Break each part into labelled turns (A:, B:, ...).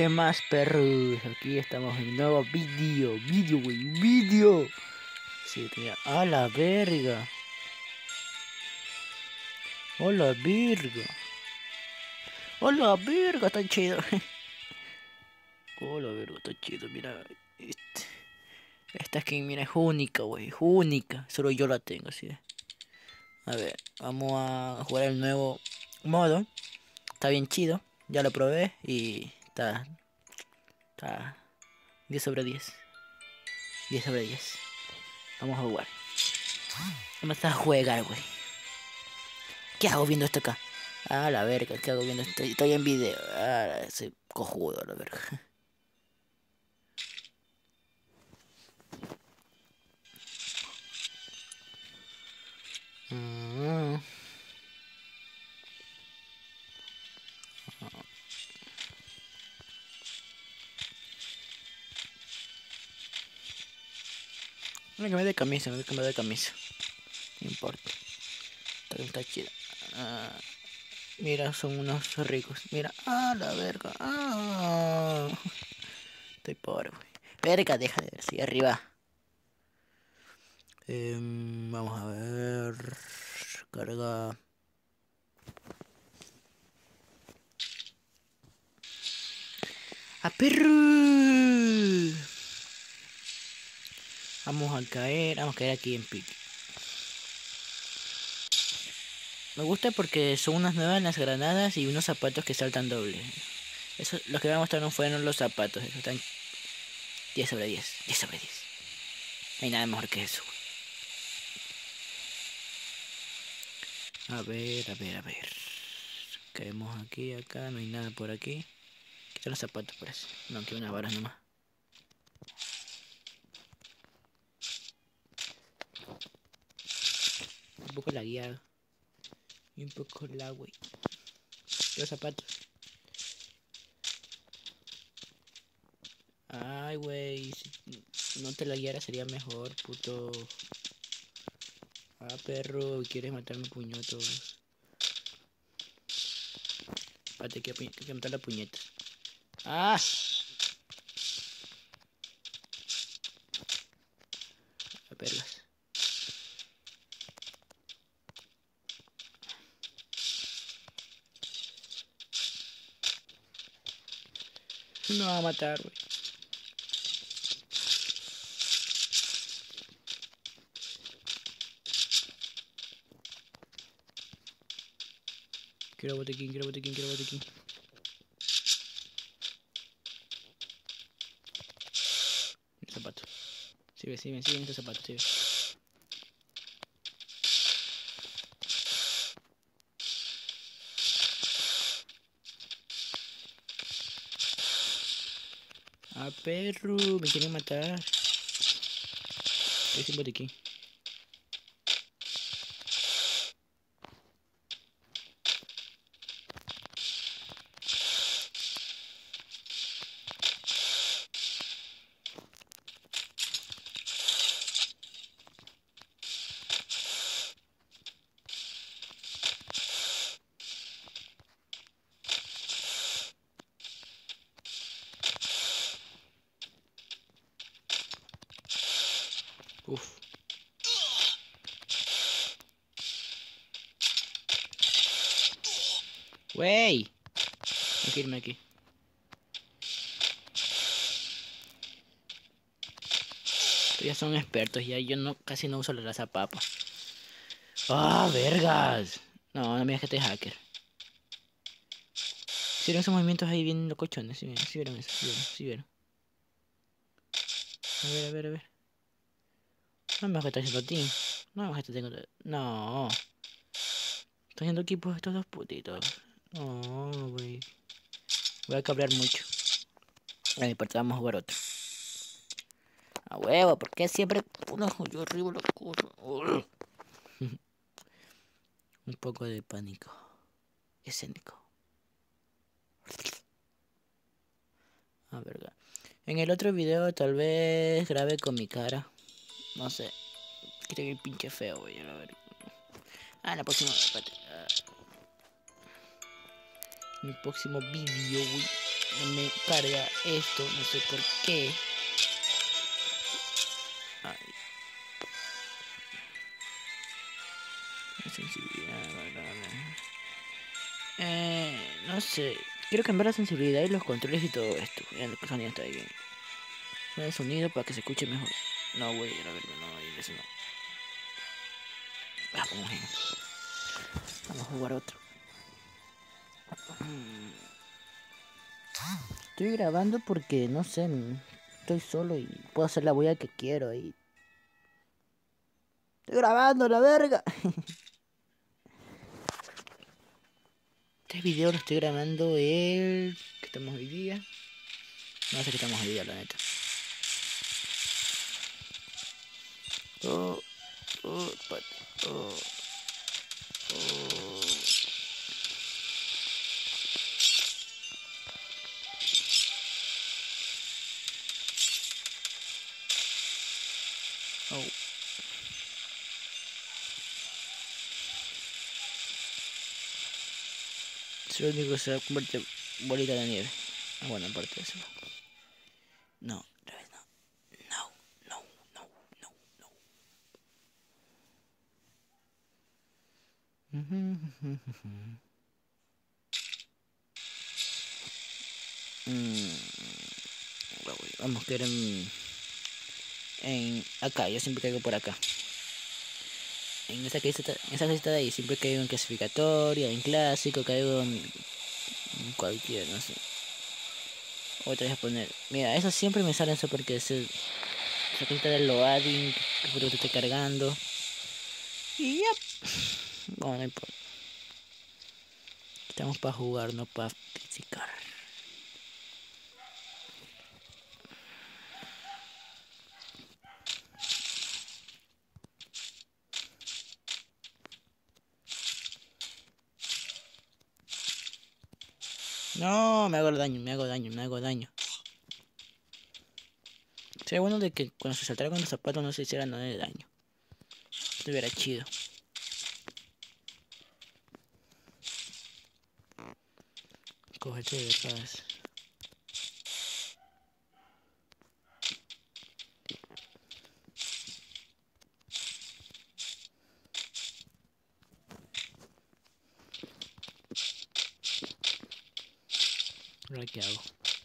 A: ¿Qué más, perros? Aquí estamos en un nuevo vídeo. Sí, mira, a la verga. A la verga. A la verga, está chido. A la verga, está chido, mira. Esta skin, mira, es única, güey, es única. Solo yo la tengo, así de. A ver, vamos a jugar el nuevo modo. Está bien chido. Ya lo probé y está 10 sobre 10. 10 sobre 10. Vamos a jugar. Vamos a jugar, güey. ¿Qué hago viendo esto acá? Ah, la verga, ¿qué hago viendo esto? Estoy en video. Ah, ese cojudo, la verga. Mm. Me cambié de camisa, me cambié de camisa. No importa. Está chido. Ah, mira, son unos ricos. Mira, ah, la verga. Ah. Estoy pobre, güey. Verga, deja de ver, sigue arriba. Vamos a ver. Carga. ¡A perro! Vamos a caer aquí en pique. Me gusta porque son unas nuevas las granadas y unos zapatos que saltan doble. Eso, lo que me mostraron fueron los zapatos. Eso están 10 sobre 10. 10 sobre 10. No hay nada mejor que eso. A ver. Caemos aquí, acá. No hay nada por aquí. Quita los zapatos, parece. No, que unas varas nomás. Un poco lagueado. Y un poco la, güey. Los zapatos. Ay, güey. Si no te la guiara sería mejor, puto. Ah, perro. ¿Quieres matarme puñetos? Espérate, que matar la puñeta. ¡Ah! A perlas. Me va a matar, güey. Quiero botequín. El zapato. Sigue este zapato, sigue. Ah, perro, me quieren matar. Estoy sin botequín. Uf. Wey. Tengo que irme aquí. Estos ya son expertos, ya yo no casi no uso la raza papa. ¡Ah, vergas! No, no me digas que este hacker. ¿Sí vieron esos movimientos ahí bien locochones? Sí vieron eso, sí vieron. A ver. No me vas a estar haciendo team. No me vas a estar haciendo... No. Estoy haciendo equipos estos dos putitos. No, güey. Voy a cabrear mucho. A mi parte vamos a jugar otro. A huevo, ¿por qué siempre uno yo arriba las cosas? Un poco de pánico escénico. A ver, en el otro video tal vez grabe con mi cara. No sé. Creo que pinche feo, güey. A ver. Ah, en la próxima. Espérate. Mi próximo vídeo, güey. no me carga esto, no sé por qué. Ay. La sensibilidad, no sé. Quiero cambiar la sensibilidad y los controles y todo esto. Ya el sonido está bien. El sonido para que se escuche mejor. No, güey, a ver, no, eso no. Vamos a jugar otro. Estoy grabando porque, no sé, estoy solo y puedo hacer la huella que quiero y... Estoy grabando, la verga. Este video lo estoy grabando el... ¿Qué estamos hoy día? No sé qué estamos hoy día, la neta. Oh, oh, oh, oh. Oh. Es lo único que se convierte en bolita de nieve. Ah, bueno, aparte de eso. No, otra vez no. No, no, no, no, no. Vamos a quedar en acá. Yo siempre caigo por acá. En esa lista de ahí siempre caigo en clasificatoria, en clásico, caigo en cualquier, no sé. Otra vez a poner. Mira, eso siempre me sale eso porque es esa cosita del loading, que te esté cargando. Y ya. Bueno, no importa. Estamos para jugar, no para criticar. No, me hago daño, me hago daño, me hago daño. Sería bueno de que cuando se saltara con los zapatos no se hiciera nada de daño. Estuviera chido. Cógete de paz. Ahora qué hago.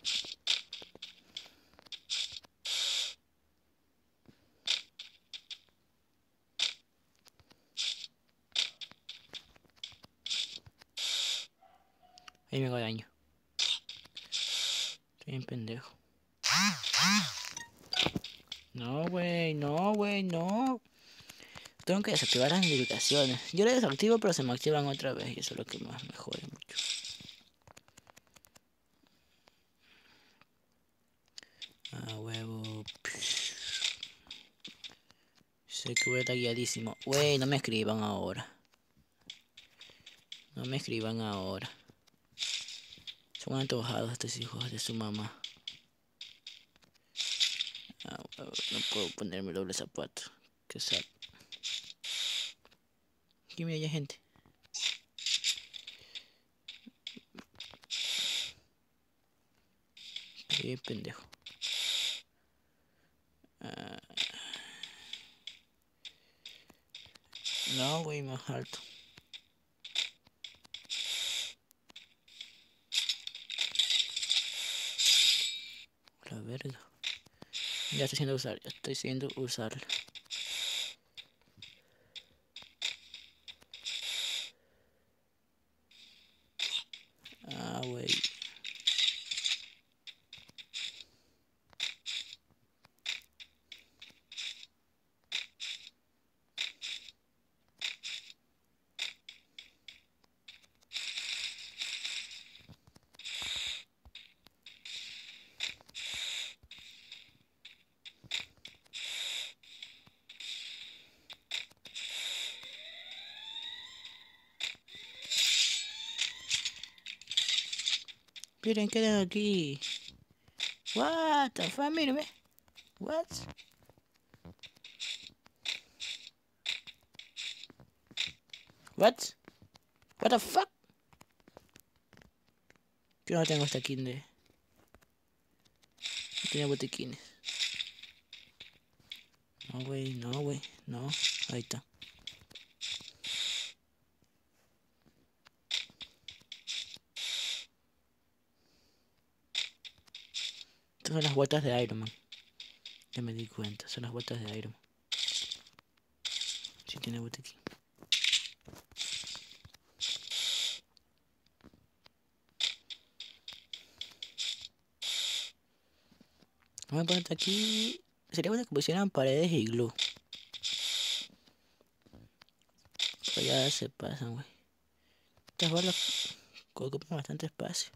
A: Ahí me hago daño. Estoy bien pendejo. No, güey, no, güey, no. Tengo que desactivar las notificaciones. Yo las desactivo, pero se me activan otra vez. Y eso es lo que más me jode mucho. Ah, huevo. Sé que voy a estar guiadísimo. Güey, no me escriban ahora. No me escriban ahora. Son antojados estos hijos de su mamá. Ah, huevo, no puedo ponerme doble zapato. Que sad. Aquí mira, hay gente. Qué pendejo. No, güey, más alto. La verga. Ya estoy siendo usarla. Ah, güey. Miren, quedan aquí. What the fuck, mírame. What? What? What the fuck? Yo no tengo esta skin de... tiene botiquines. No, güey, no, güey, no. Ahí está. Estas son las botas de Iron Man. Ya me di cuenta, son las botas de Iron Man. Sí tiene botiquín. Vamos a ponerte aquí. Sería bueno que pusieran paredes y glue. Pero ya se pasan, güey. Estas bolas ocupan bastante espacio.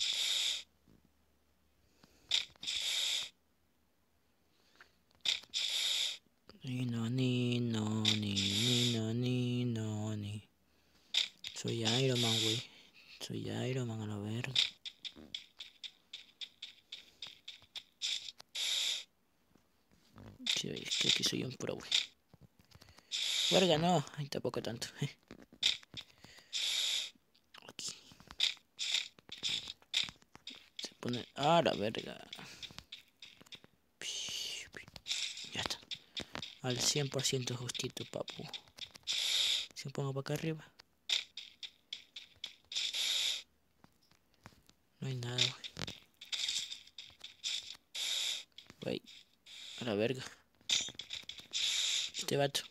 A: Ni no, ni no, ni no, ni no, ni. Soy Iron Man, güey. Soy Iron Man a la verga. Sí, es que aquí soy un pro, güey. Verga, no. Ay, tampoco tanto. Aquí. Se pone... Ah, la verga. Ya está. Al 100% justito, papu. Si me pongo para acá arriba. No hay nada, güey. Güey. A la verga. Este vato.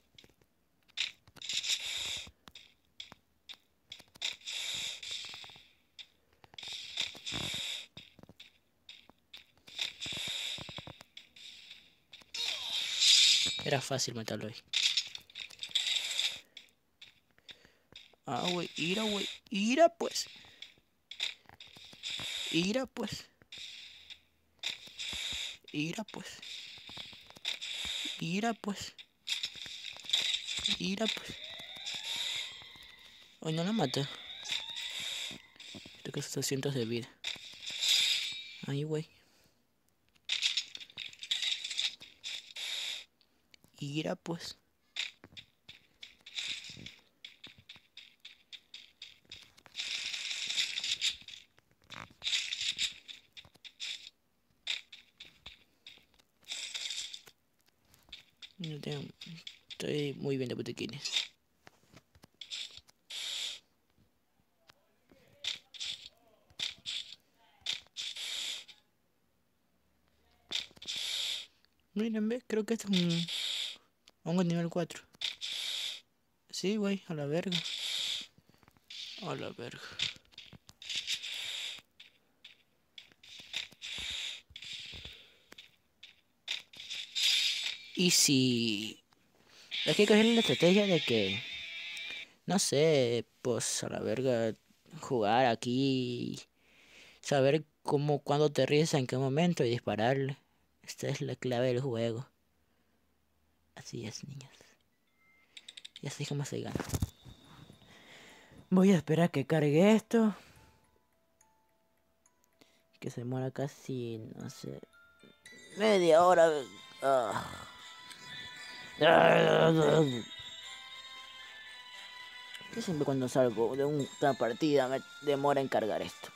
A: Era fácil matarlo ahí. Ah, güey. Ira, güey. Ira, pues. Ira, pues. Ira, pues. Ira, pues. Ira, pues. Hoy no la mata. Creo que son cientos de vida. Ahí, güey. Ira, pues. No tengo... Estoy muy bien de botiquines. Miren, ve, creo que este es un nivel 4. Sí, güey, a la verga. A la verga. Y si... Hay que coger la estrategia de que... No sé, pues a la verga... Jugar aquí... Saber cómo, cuándo te ríes, en qué momento y dispararle. Esta es la clave del juego. Así es, niños. Y así es como se gana. Voy a esperar que cargue esto. Que se muera casi, no sé, media hora. Que siempre cuando salgo de una partida me demora en cargar esto.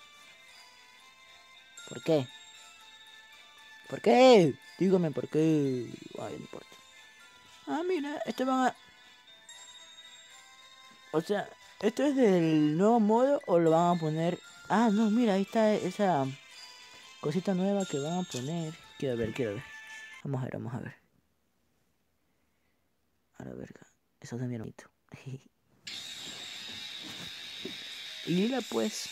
A: ¿Por qué? ¿Por qué? Dígame por qué. Ay, no importa. Ah, mira, esto van a... O sea, ¿esto es del nuevo modo o lo van a poner? Ah, no, mira, ahí está esa cosita nueva que van a poner. Quiero ver, quiero ver. Vamos a ver, vamos a ver. A la verga. Eso es de mi hermanito. Y mira pues.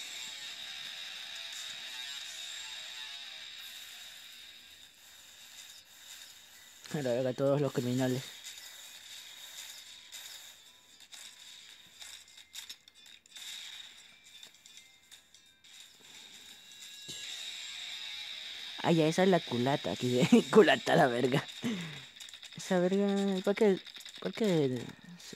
A: A la verga, todos los criminales. Ah, ya, esa es la culata. Aquí de culata la verga. Esa verga. ¿Por qué? ¿Por qué? Sí.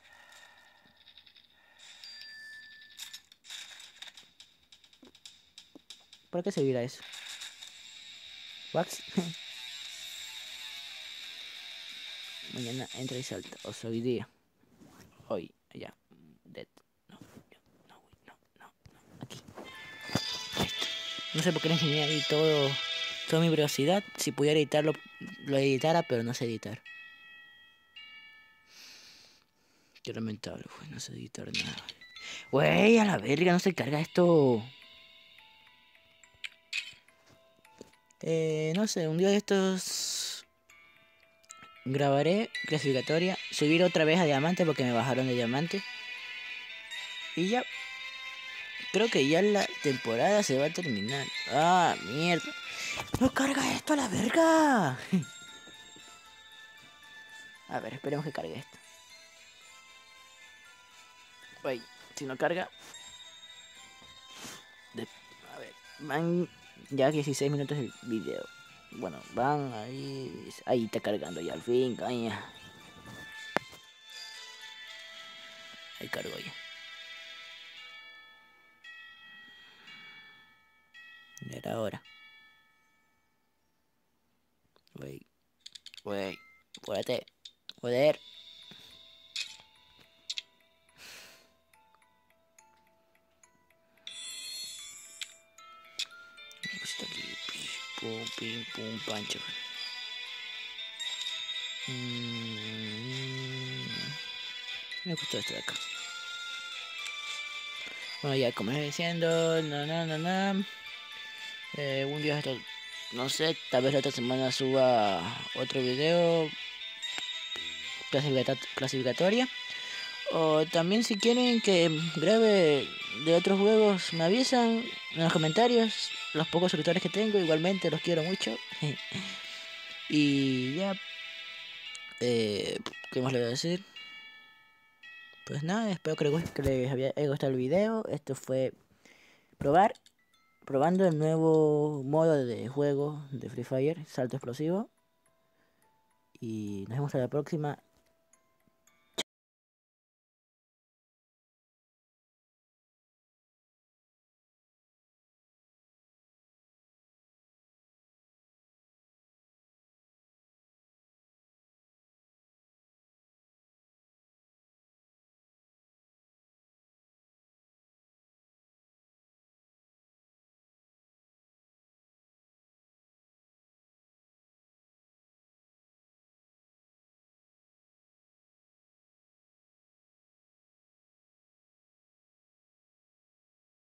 A: ¿Por qué se vira eso? Wax. Mañana entra y salta. O sea, hoy día. Hoy, allá. Dead. No, no, no, no, no. Aquí. No sé por qué le enseñé ahí todo. Toda mi privacidad, si pudiera editarlo, lo editara, pero no sé editar. Qué lamentable, güey, no sé editar nada. Güey, a la verga, no se carga esto. No sé, un día de estos grabaré clasificatoria, subir otra vez a diamante porque me bajaron de diamante. Y ya, creo que ya la temporada se va a terminar. Ah, mierda. No carga esto a la verga. A ver, esperemos que cargue esto. Güey, si no carga... A ver, van ya 16 minutos el video. Bueno, van ahí... Ahí está cargando ya al fin, caña. Ahí cargo ya. Ya era hora. Güey, güey, fuérate. Joder. Está aquí. Pum, pim, pum, pancho. Me gustó este de acá. Bueno, ya como iba diciendo, un día esto, no sé, tal vez la otra semana suba otro video clasificatoria. O también si quieren que grabe de otros juegos, me avisan en los comentarios. Los pocos suscriptores que tengo, igualmente los quiero mucho. Y ya, ¿qué más le voy a decir? Pues nada, espero que les haya gustado el video. Esto fue probando el nuevo modo de juego de Free Fire, salto explosivo. Y nos vemos a la próxima.